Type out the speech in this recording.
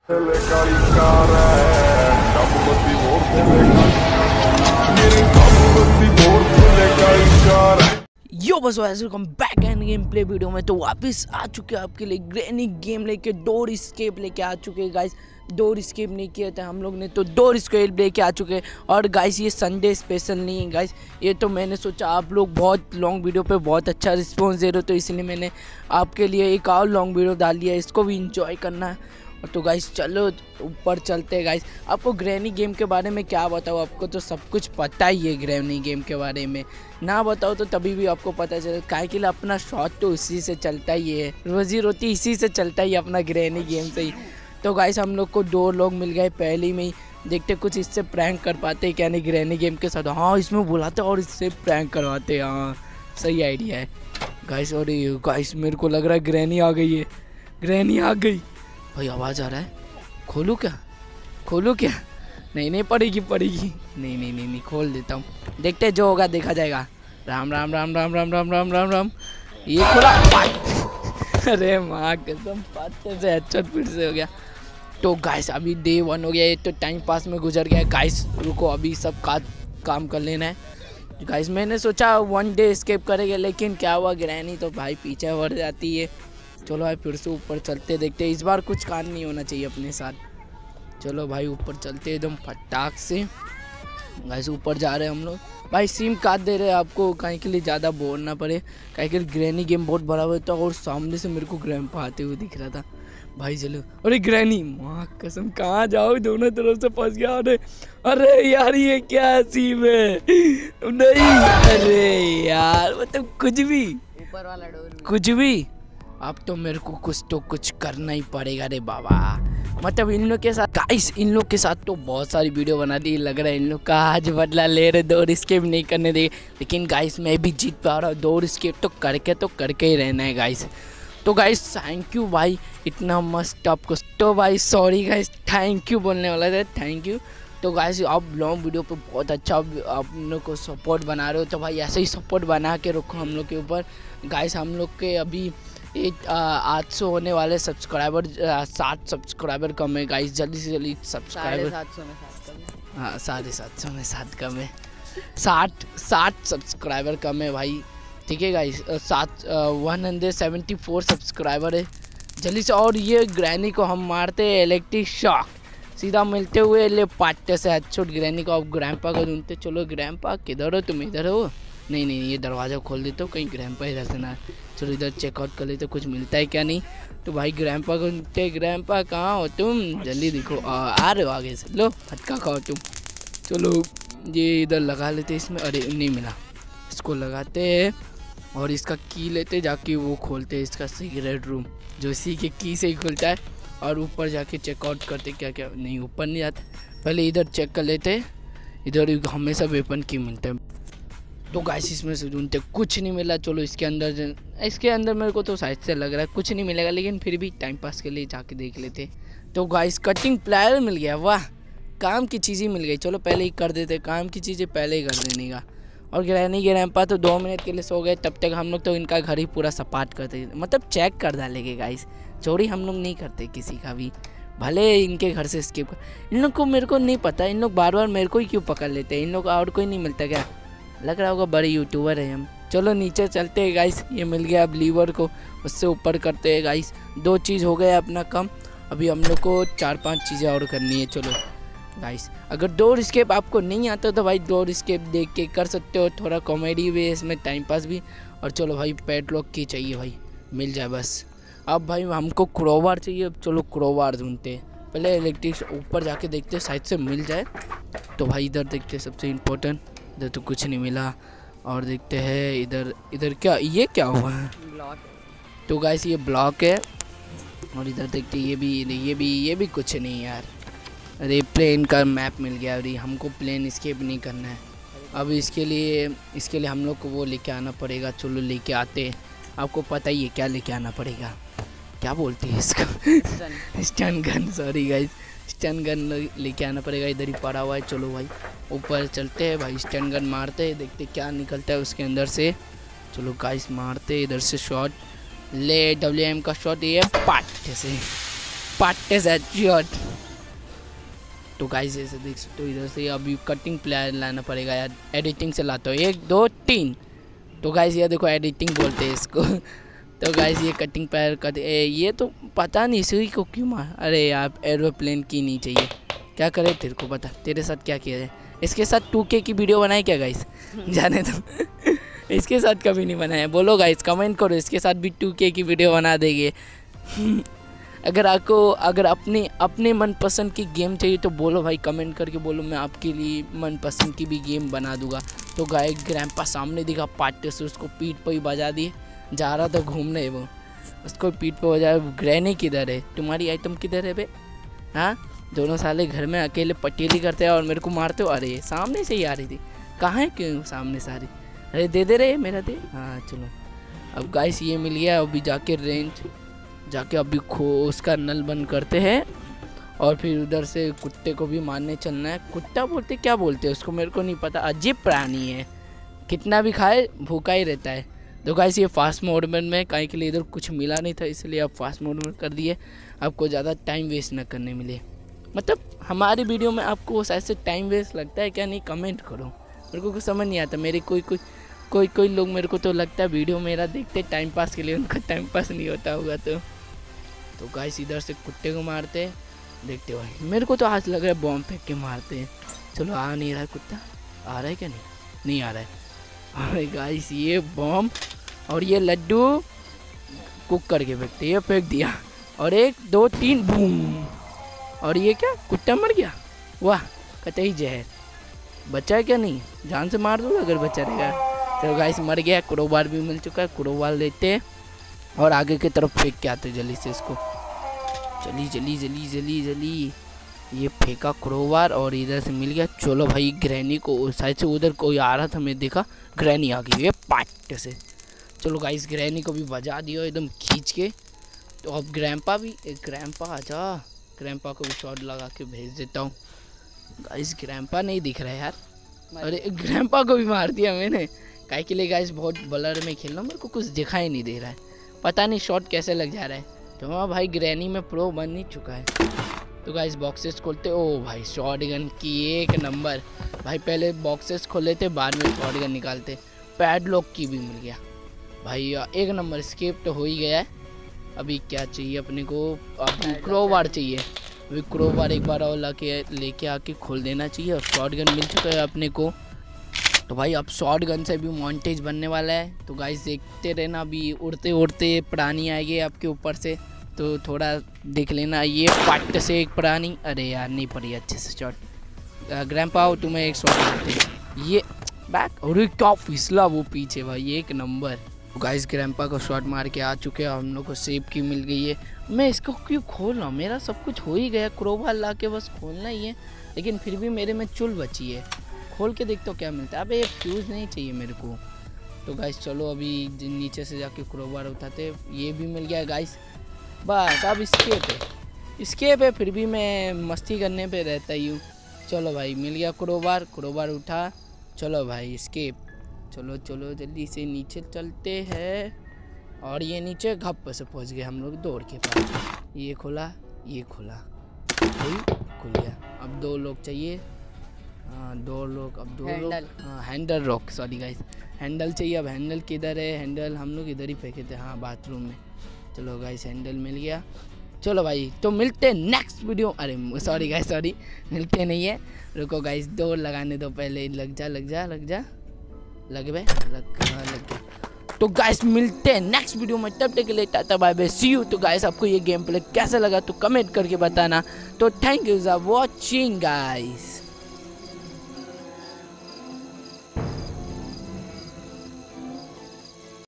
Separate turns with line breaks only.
काली car है, dub बत्ती मोड़ से मेरी डब बत्ती मोड़ से काली कार है।
यो बस welcome back and game play video में। तो वापस आ चुके हैं आपके लिए ग्रैनी गेम लेके, डोर एस्केप लेके आ चुके हैं गाइस। डोर एस्केप नहीं किया था हम लोग ने, तो डोर एस्केप लेके आ चुके हैं। और गाइस ये संडे स्पेशल नहीं है गाइस, ये तो मैंने सोचा आप लोग बहुत लॉन्ग वीडियो पे बहुत अच्छा रिस्पॉन्स दे रहे हो, तो इसलिए मैंने आपके लिए एक और लॉन्ग वीडियो डाल दिया है, इसको भी इंजॉय करना है। तो गाइस चलो ऊपर चलते हैं गाइस। आपको ग्रैनी गेम के बारे में क्या बताऊँ, आपको तो सब कुछ पता ही है ग्रैनी गेम के बारे में, ना बताओ तो तभी भी आपको पता चले। काहे के लिए अपना शॉट तो इसी से चलता ही है, रोजी रोटी इसी से चलता ही अपना ग्रैनी गेम से ही। तो गाइस हम लोग को 2 लोग मिल गए पहले ही में ही, देखते कुछ इससे प्रैंक कर पाते हैं क्या नहीं ग्रैनी गेम के साथ। हाँ इसमें बुलाते और इससे प्रैंक करवाते हैं, हाँ सही आइडिया है गाइस। और गाइस मेरे को लग रहा है ग्रैनी आ गई है, ग्रैनी आ गई भाई। आवाज़ आ रहा है, खोलूँ क्या, खोलूँ क्या? नहीं पड़ेगी नहीं नहीं खोल देता हूँ, देखते हैं जो होगा देखा जाएगा। राम राम राम राम राम राम राम राम राम। ये खोला अरे माँ कसम पत्ते से हेडशॉट फिर से हो गया। तो गाइस अभी डे 1 हो गया, ये तो टाइम पास में गुजर गया गाइस। रुको अभी सब काम कर लेना है गाइस। मैंने सोचा 1 डे एस्केप करेंगे, लेकिन क्या हुआ ग्रैनी तो भाई पीछे बढ़ जाती है। चलो भाई फिर से ऊपर चलते, देखते इस बार कुछ कांड नहीं होना चाहिए अपने साथ। चलो भाई ऊपर चलते एकदम फटाक से गाइस। ऊपर जा रहे हैं हम लोग भाई, सिम काट दे रहे हैं आपको कहीं के लिए ज़्यादा बोर ना पड़े, कहीं के ग्रैनी गेम बहुत बड़ा होता है। और सामने से मेरे को ग्रैंपा आते हुए दिख रहा था भाई। चलो अरे ग्रैनी माँ कसम कहाँ जाओ, दोनों तरफ से फंस गया। अरे यार ये क्या सीम है, नहीं अरे यार मतलब कुछ भी
ऊपर वाला डोर
कुछ भी, अब तो मेरे को कुछ करना ही पड़ेगा रे बाबा। मतलब इन लोग के साथ गाइस, इन लोग के साथ तो बहुत सारी वीडियो बना दी, लग रहा है इन लोग का आज बदला ले रहे, डोर एस्केप नहीं करने दे। लेकिन गाइस मैं भी जीत पा रहा हूँ, डोर एस्केप तो करके ही रहना है गाइस। तो गाइस थैंक यू भाई, इतना मस्त आपको। तो भाई सॉरी गाइस, थैंक यू बोलने वाला था, थैंक यू। तो गाइस आप लॉन्ग वीडियो पे बहुत अच्छा आप लोग को सपोर्ट बना रहे हो, तो भाई ऐसे ही सपोर्ट बना के रखो हम लोग के ऊपर गाइस। हम लोग के अभी 800 होने वाले सब्सक्राइबर, 7 सब्सक्राइबर कम है गाइस, जल्दी से जल्दी सब्सक्राइबर।
750 में 7 कम है।
हाँ 750 में 7 कम है, 60 सब्सक्राइबर कम है भाई, ठीक है गाइस। 174 सब्सक्राइबर है जल्दी से। और ये ग्रैनी को हम मारते हैं इलेक्ट्रिक शॉक, सीधा मिलते हुए ले पाटे से हेडशॉट ग्रैनी को। अब ग्रैंपा को ढूंढते, चलो ग्रैंपा किधर हो तुम, इधर हो? नहीं ये दरवाज़ा खोल देते हो, कहीं ग्रैंपा इधर से ना। चलो इधर चेकआउट कर लेते कुछ मिलता है क्या नहीं। तो भाई ग्रैंपा को ढूंढते, ग्रैंपा कहाँ हो तुम, जल्दी दिखो। आ रहे हो आगे से, लो फटका खाओ तुम। चलो ये इधर लगा लेते इसमें, अरे नहीं मिला, इसको लगाते हैं और इसका की लेते जाके वो खोलते हैं इसका सिगरेट रूम, जो इसी के की से ही खुलता है। और ऊपर जाके चेकआउट करते क्या क्या, नहीं ऊपर नहीं जाते, पहले इधर चेक कर लेते, इधर हमेशा वेपन की मिलता है। तो गाइस इसमें से ढूंढते कुछ नहीं मिला। चलो इसके अंदर मेरे को तो शायद से लग रहा है कुछ नहीं मिलेगा, लेकिन फिर भी टाइम पास के लिए जाके देख लेते। तो गाइस कटिंग प्लायर मिल गया, वाह काम की चीज़ ही मिल गई। चलो पहले ही कर देते, काम की चीज़ें पहले ही कर देने का। और ग्रैनी ग्रैंपा तो 2 मिनट के लिए सो गए, तब तक हम लोग तो इनका घर ही पूरा सपाट करते, मतलब चेक कर डालेंगे गाइस। चोरी हम लोग नहीं करते किसी का भी, भले इनके घर से स्किप कर। इन लोग को मेरे को नहीं पता, इन लोग बार बार मेरे को ही क्यों पकड़ लेते हैं, इन लोग और कोई नहीं मिलता क्या? लग रहा होगा बड़े यूट्यूबर है हम। चलो नीचे चलते हैं गाइस, ये मिल गया अब लीवर को, उससे ऊपर करते हैं गाइस। 2 चीज़ हो गया अपना कम, अभी हम लोग को 4-5 चीज़ें और करनी है। चलो गाइस अगर डोर एस्केप आपको नहीं आता तो भाई डोर एस्केप देख के कर सकते हो, थोड़ा कॉमेडी भी है इसमें, टाइम पास भी। और चलो भाई पेडलॉक की चाहिए भाई, मिल जाए बस। अब भाई हमको क्रोबार चाहिए, अब चलो क्रोबार ढूंढते हैं, पहले इलेक्ट्रिक ऊपर जाके देखते हैं शायद से मिल जाए। तो भाई इधर देखते हैं सबसे इम्पोर्टेंट, इधर तो कुछ नहीं मिला। और देखते हैं इधर क्या, ये क्या हुआ है,
ब्लॉक।
तो गाइस ये ब्लॉक है। और इधर देखते ये भी कुछ नहीं यार। अरे प्लेन का मैप मिल गया, अरे हमको प्लेन एस्केप नहीं करना है। अब इसके लिए हम लोग को वो लेके आना पड़ेगा। चलो लेके आते हैं, आपको पता ही है क्या लेके आना पड़ेगा, क्या बोलते हैं इसका stun gun, sorry guys stun gun लेके आना पड़ेगा, इधर ही पड़ा हुआ है। चलो भाई ऊपर चलते हैं भाई, स्टन गन मारते हैं, देखते क्या निकलता है उसके अंदर से। चलो गाइस मारते इधर से शॉट, ले WM का शॉट, ये पाट से पार्टे से हेडशॉट। तो गाइस ऐसे देख सकते हो, इधर से अभी कटिंग प्लेयर लाना पड़ेगा यार, एडिटिंग से लाता हूँ। 1 2 3। तो गाइस ये देखो एडिटिंग बोलते हैं इसको। तो गाइस ये कटिंग प्लेयर ये तो पता नहीं इसी को क्यों मार। अरे यार एरोप्लेन की नहीं चाहिए, क्या करे तेरे को बता, तेरे साथ क्या किया जाए। इसके साथ 2K की वीडियो बनाए क्या गाइस? जाने दो। इसके साथ कभी नहीं बनाया, बोलो गाइस कमेंट करो, इसके साथ भी 2K की वीडियो बना देंगे। अगर अपने मनपसंद की गेम चाहिए तो बोलो भाई, कमेंट करके बोलो, मैं आपके लिए मनपसंद की भी गेम बना दूंगा। तो गाय ग्रैंपा सामने दिखा पार्टे से, उसको पीठ पर ही बजा दिए, जा रहा था घूमने वो, उसको पीठ पर बजाया। ग्रैनी किधर है, तुम्हारी आइटम किधर है बे? हाँ दोनों साले घर में अकेले पटेली करते हैं और मेरे को मारते हो। अरे सामने से ही आ रही थी, कहाँ है क्यों सामने सारी? अरे दे रहे मेरा दे। हाँ चलो अब गाइस ये मिल गया, अभी जाके रेंज जाके अभी उसका नल बंद करते हैं और फिर उधर से कुत्ते को भी मारने चलना है। कुत्ता बोलते क्या बोलते हैं उसको मेरे को नहीं पता, अजीब प्राणी है, कितना भी खाए भूखा ही रहता है। तो गाइस ये फास्ट मोड में काहे के लिए इधर कुछ मिला नहीं था, इसलिए अब फास्ट मोड में कर दिए, आपको ज़्यादा टाइम वेस्ट ना करने मिले। मतलब हमारी वीडियो में आपको ऐसे टाइम वेस्ट लगता है क्या? नहीं कमेंट करो, मेरे को कुछ समझ नहीं आता। मेरे कोई लोग मेरे को तो लगता है वीडियो मेरा देखते टाइम पास के लिए, उनका टाइम पास नहीं होता होगा। तो गाइस इधर से कुत्ते को मारते हैं, देखते हो भाई मेरे को तो आज लग रहा है बॉम्ब फेंक के मारते हैं। चलो आ नहीं रहा है कुत्ता, आ रहा है क्या? नहीं आ रहा है। अरे गाइस ये बॉम्ब और ये लड्डू कुक करके फेंकते, ये फेंक दिया और 1 2 3 बूम। और ये क्या कुत्ता मर गया? वाह कतई जहर, बचा है क्या? नहीं जान से मार दो अगर बचा रहेगा। तो गाइस मर गया, क्रोबार भी मिल चुका है, क्रोबार लेते हैं और आगे की तरफ फेंक के आते जल्दी से इसको। जल्दी ये फेंका क्रोबार और इधर से मिल गया। चलो भाई ग्रैनी को शायद से उधर कोई आ रहा था, मैं देखा ग्रैनी आ गई ये पार्ट से। चलो गाइस ग्रैनी को भी बजा दिया एकदम खींच के। तो अब ग्रैंपा आजा, ग्रैंपा को भी शॉट लगा के भेज देता हूँ। गाइस ग्रैंपा नहीं दिख रहा है यार, अरे ग्रैंपा को भी मार दिया मैंने। काहे के लिए गाइस बहुत ब्लर में खेल रहा हूँ, मेरे को कुछ दिखाई नहीं दे रहा है, पता नहीं शॉट कैसे लग जा रहा है। तो हाँ भाई ग्रैनी में प्रो बन ही चुका है। तो गाइस बॉक्सेस खोलते, ओ भाई शॉट गन की 1 नंबर। भाई पहले बॉक्सेस खोले थे बाद में शॉट गन निकालते। पैडलॉक की भी मिल गया भाई, 1 नंबर। स्केप तो हो ही गया है। अभी क्या चाहिए अपने को? अभी क्रोबार चाहिए, अभी क्रोबार एक बार और लेके आके खोल देना चाहिए। और शॉट गन मिल चुका है अपने को। तो भाई अब शॉट गन से भी मॉन्टेज बनने वाला है। तो गाइस देखते रहना, अभी उड़ते उड़ते प्राणी आएंगे आपके ऊपर से, तो थोड़ा देख लेना। ये पार्ट से एक प्राणी, अरे यार नहीं पड़ी अच्छे से शॉट। ग्रैंपा तुम्हें एक शॉट मारते, ये बैक, अरे क्या फिसला वो पीछे भाई, 1 नंबर। तो गाइस ग्रैंपा को शॉट मार के आ चुके हैं, हम लोग को सेब की मिल गई है। मैं इसको क्यों खोल रहा हूँ, मेरा सब कुछ हो ही गया, क्रोबार ला के बस खोलना ही है, लेकिन फिर भी मेरे में चुल बची है। खोल के देखते हो क्या मिलता है। अबे फ्यूज़ नहीं चाहिए मेरे को। तो गाइस चलो अभी नीचे से जाके क्रोबार उठाते, ये भी मिल गया गाइस। बस अब स्केप है, फिर भी मैं मस्ती करने पे रहता ही हूँ। चलो भाई मिल गया क्रोबार उठा। चलो भाई स्केप, चलो जल्दी से नीचे चलते हैं। और ये नीचे घप से पहुँच गए हम लोग दौड़ के पास। ये खोला खुल गया। अब 2 लोग चाहिए, हाँ 2 लोग, अब 2 लोग। हाँ handle rock, sorry guys handle चाहिए। अब हैंडल किधर है? हैंडल हम लोग इधर ही फेंके थे, हाँ बाथरूम में। चलो गाइस हैंडल मिल गया। चलो भाई तो मिलते हैं नेक्स्ट वीडियो। अरे सॉरी गाइस मिलते नहीं है, रुको गाइस दौड़ लगाने दो पहले। लग जा लग गया। तो गाइस मिलते हैं नेक्स्ट वीडियो में, तब तक के लिए tata bye bye see you. तो गाइस आपको ये गेम प्ले कैसा लगा तो कमेंट करके बताना। तो thank you for watching guys.